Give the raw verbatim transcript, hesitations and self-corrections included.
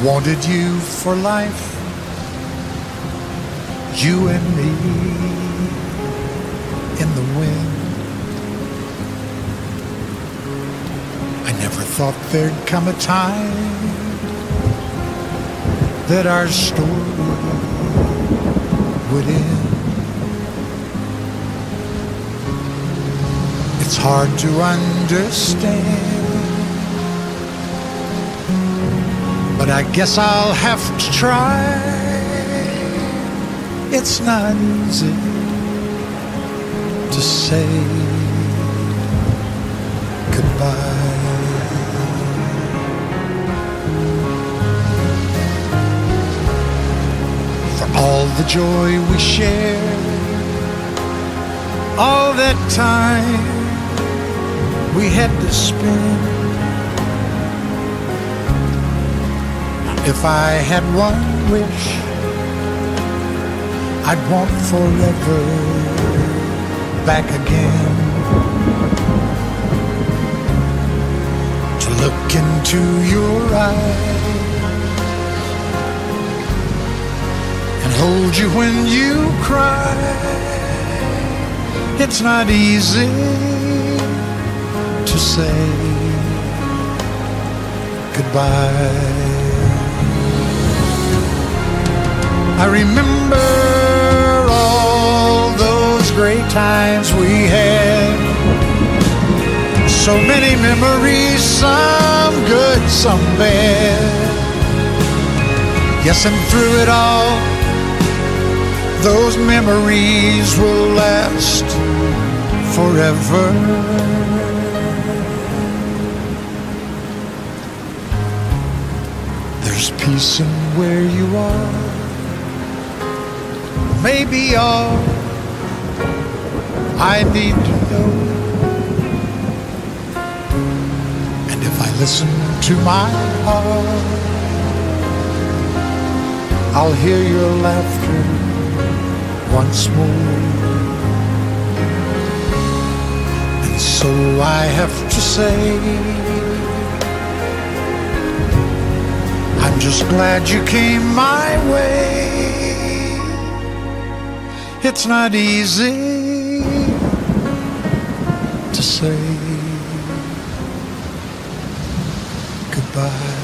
wanted you for life, you and me in the wind. I never thought there'd come a time that our story would end. It's hard to understand, but I guess I'll have to try. It's not easy to say goodbye. For all the joy we shared, all that time we had to spend. If I had one wish, I'd want forever back again. To look into your eyes and hold you when you cry. It's not easy to say goodbye. I remember all those great times we had. So many memories, some good, some bad. Yes, and through it all, those memories will last forever. There's peace in where you are. Maybe all I need to know. And if I listen to my heart, I'll hear your laughter once more. And so I have to say, I'm just glad you came my way. It's not easy to say goodbye.